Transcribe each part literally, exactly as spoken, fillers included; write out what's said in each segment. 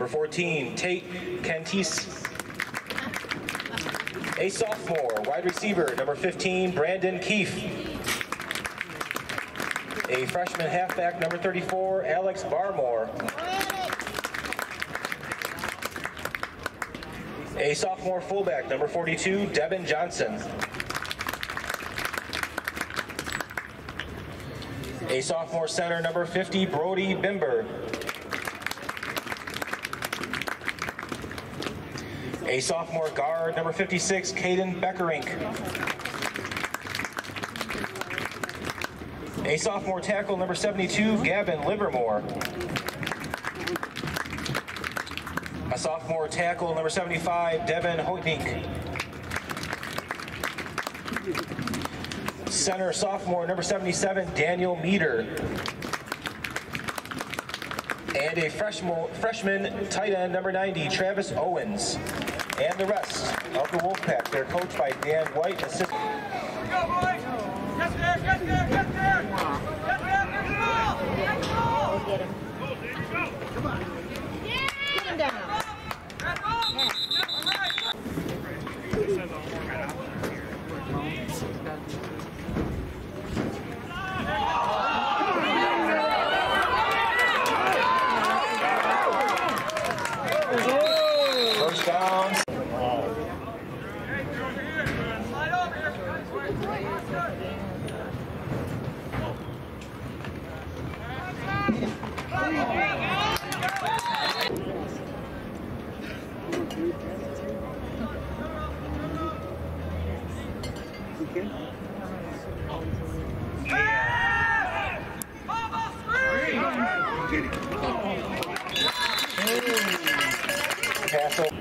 Number fourteen, Tate Cantis. A sophomore, wide receiver, number fifteen, Brandon Keefe. A freshman halfback, number thirty-four, Alex Barmore. A sophomore fullback, number forty-two, Devin Johnson. A sophomore center, number fifty, Brody Bimber. A sophomore guard, number fifty-six, Caden Beckerink. A sophomore tackle, number seventy-two, Gavin Livermore. A sophomore tackle, number seventy-five, Devin Hoytink. Center sophomore, number seventy-seven, Daniel Meter. And a freshman, freshman tight end, number ninety, Travis Owens. And the rest of the Wolfpack, they're coached by Dan White, assistant. Go, boys! Get there, get there, get there! Get there, get the ball! Get the ball! Get him. Come on. Get him down. Get ball! First down. Slide over here. Pass over.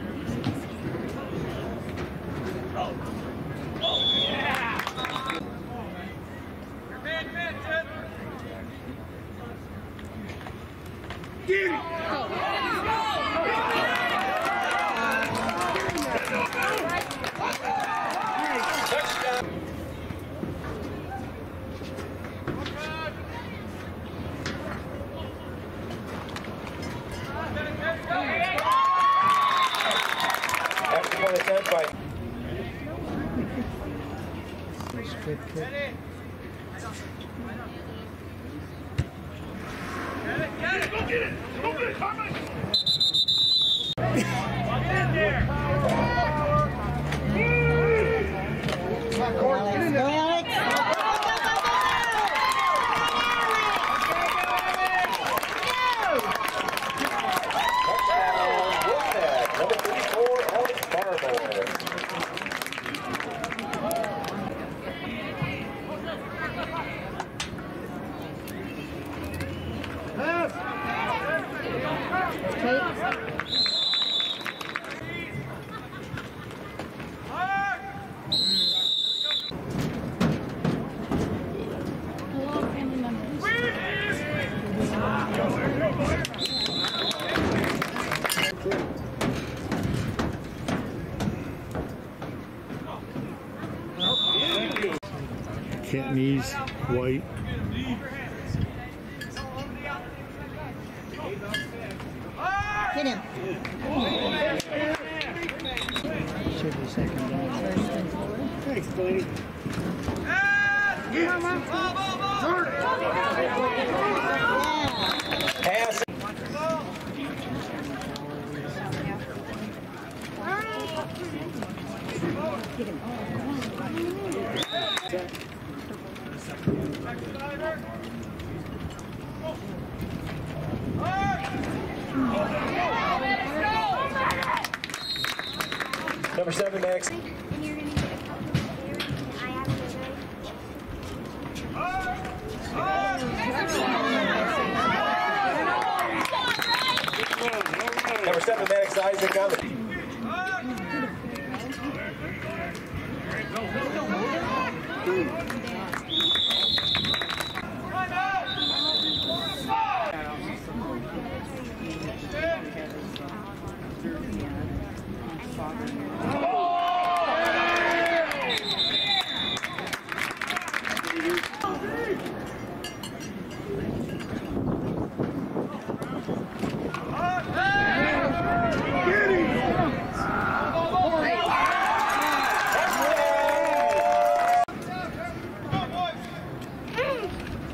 Extra point attempt by. Go get it! Go get it! Come on! Get in there! Go, Alex. Touchdown, Wolfpack, number thirty-four, Alex Barmore. Cantonese, white. Hit him. Should be second down. Thanks, buddy. Pass. Number seven, Max. Number seven, Max Isaac on the.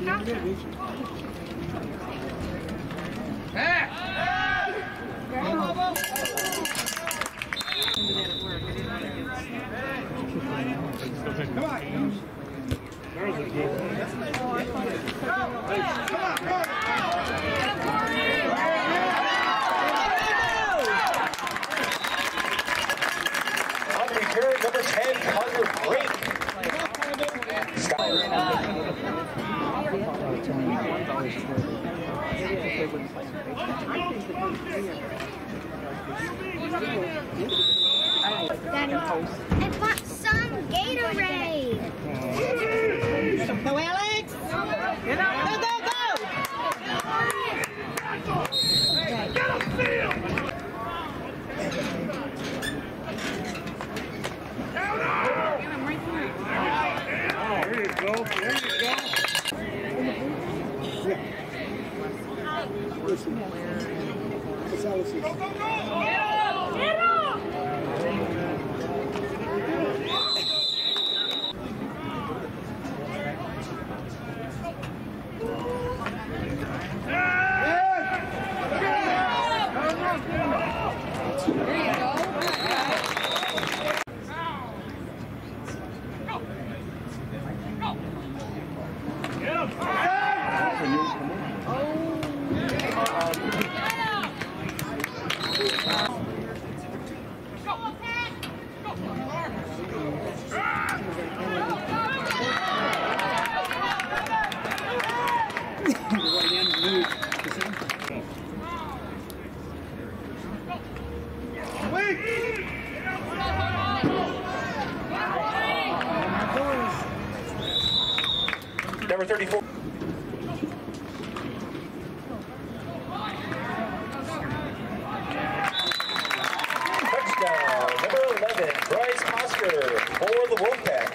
On the return, number ten, Carter Brink. Daddy, I bought some Gatorade. Go, Alex! Go, go, go! Get him, field! There you go. There you go. Go, go, go! Get him! Number thirty-four. Touchdown, number eleven, Bryce Oscar for the Wolfpack.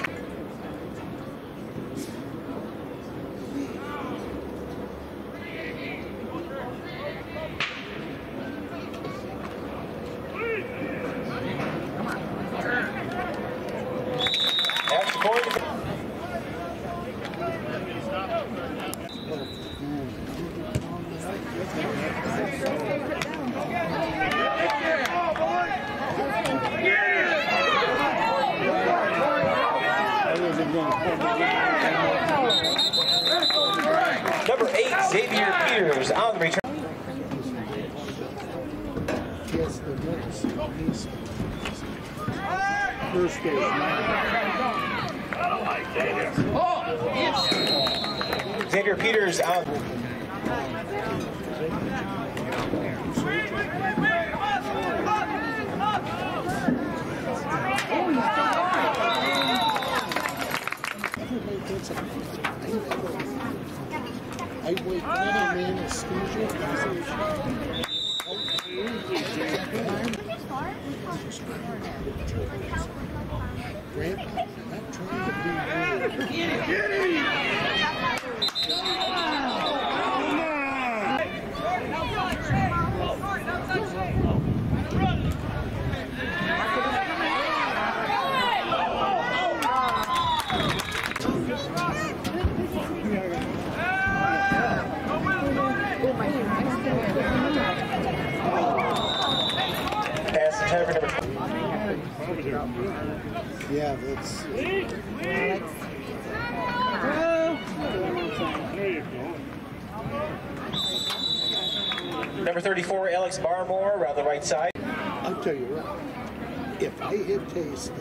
Extra point. Number eight, Xavier Peters on the return. Yes, the next piece. First game. Xavier Peters on. Wait, wait, wait, wait. Come on. Up, I wait twenty minutes, Steve. Grant, I'm not trying to be rude. Get it! Get it! Pass the ten for number Yeah, that's. Number thirty-four, Alex Barmore around the right side. I'll tell you what, if I had tasted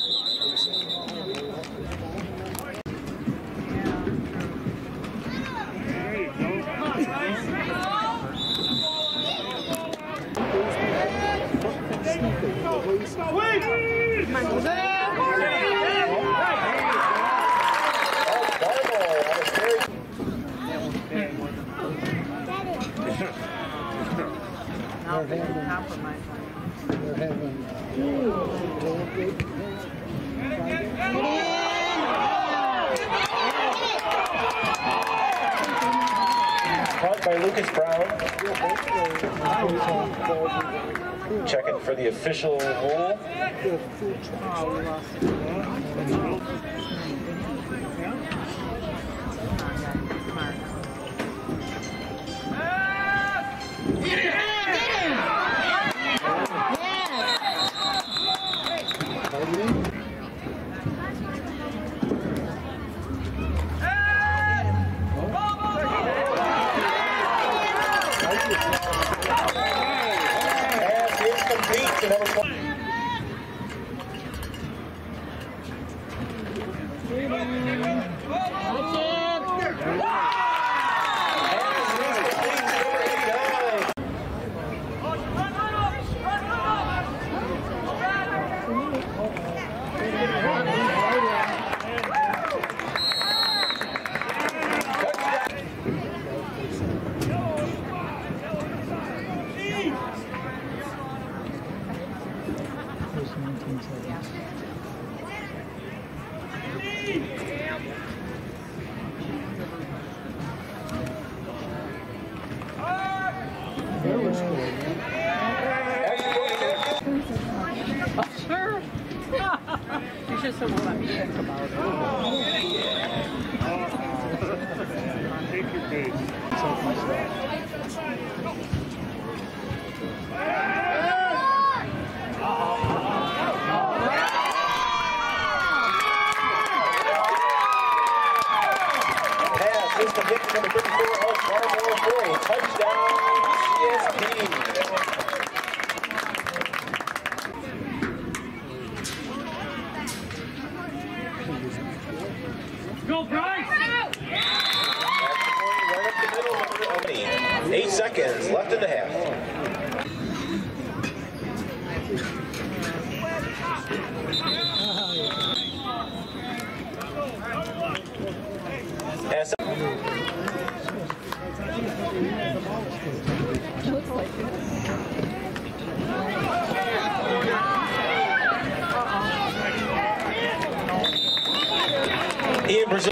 They're having, they're having Caught by Lucas Brown. Checking for the official rule. just a lot to think about. Take your pace. Pass is completed number thirty-four of Barmore for a touchdown C S P. Go, Bryce! Right up the middle, number eight. Eight seconds left in the half. As Ian Brazil.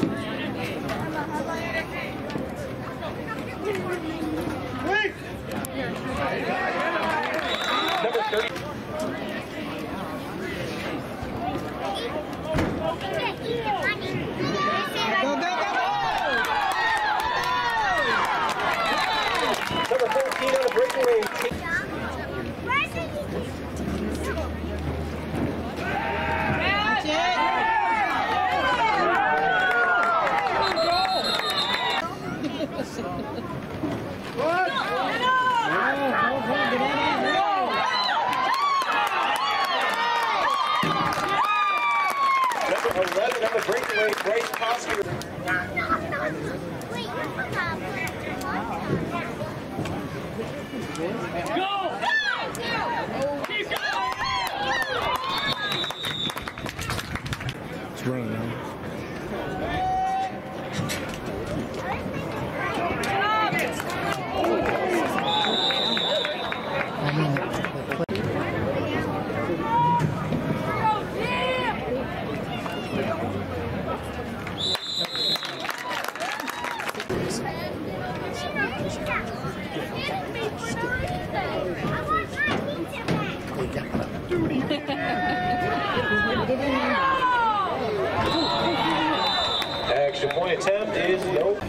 Number thirty. Go, go, go, Number fourteen on the breakaway. That's it. Number eleven on the breakaway, Bryce Kosker. Go! Keep going! It's running now. Action point attempt is nope.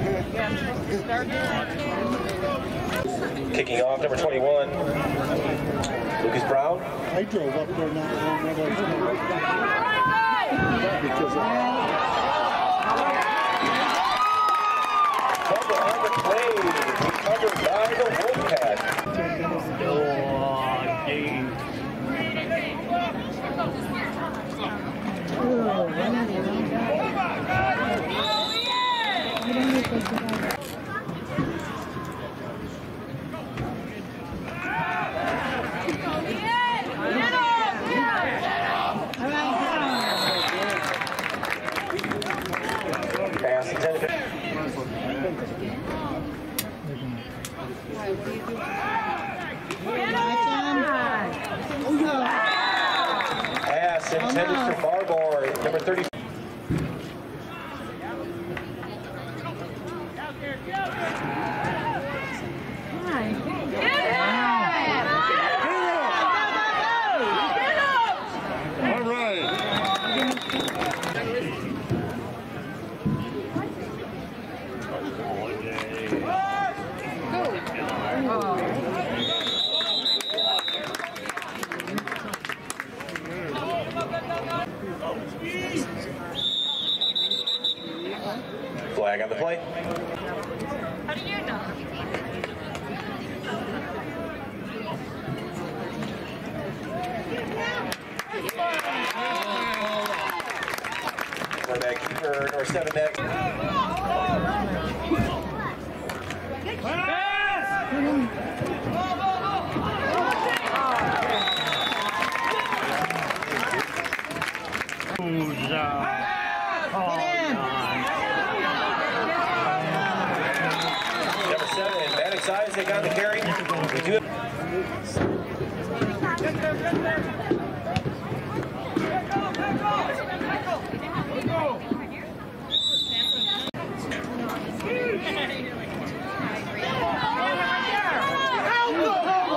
Kicking off number twenty-one, Lucas Brown. I drove up there not long ago because of Fumble on the play, recovered by the Wolfpack. Pass intended. Pass intended for Barmore, number thirty. all right. Flag on the play. How do you know? Quarterback keeper or seven next. Number seven, Maddox Isaac on the carry. We do it.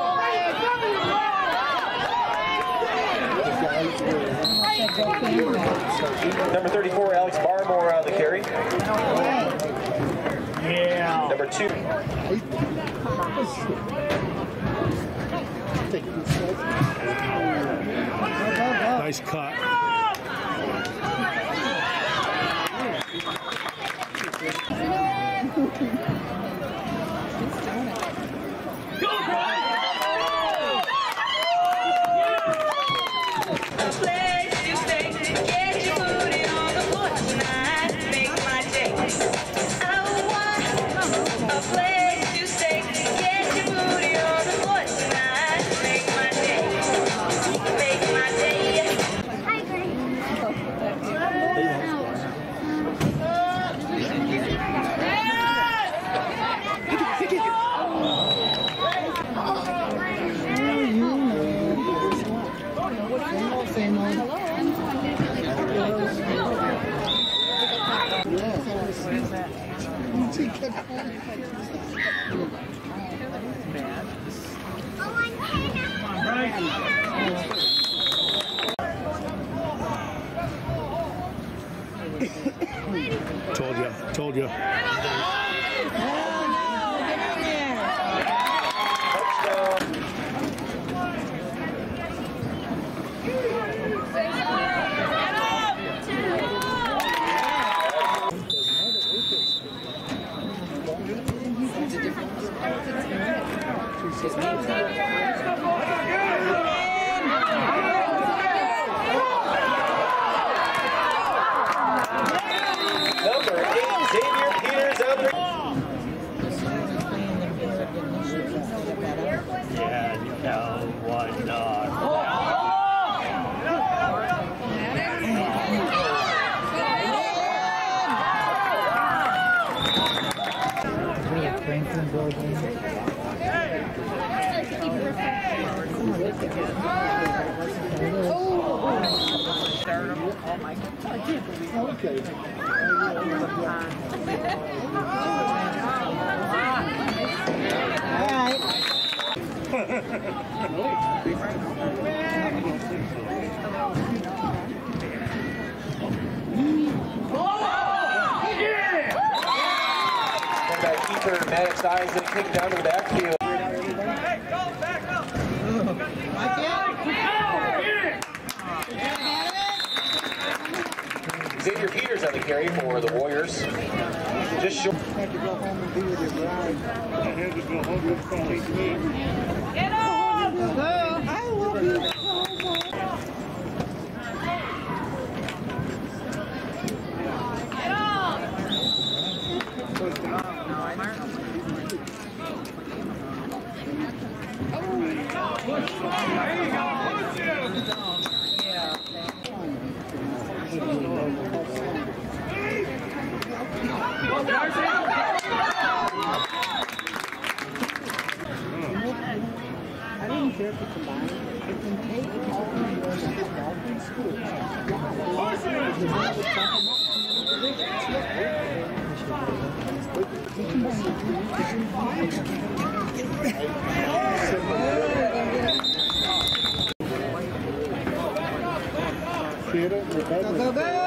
Guys were carry. Yeah. Number two. Nice cut. Told you, told you. Number eight, Xavier Peters on the Yeah, no, why not? Franklin building. Okay. All right. keeper Maddox Eyes and kick down to the backfield. Hey, go, back up. Xavier Peters on the carry for the Warriors. Just short. Had to go home and be with your bride. I had to go home and call his name. Get up! I love you. Get up! There you go, push him. Go, Darcy. I didn't care if it's combined. It can take all the years of Dolphin school. Theater, Go, go, go!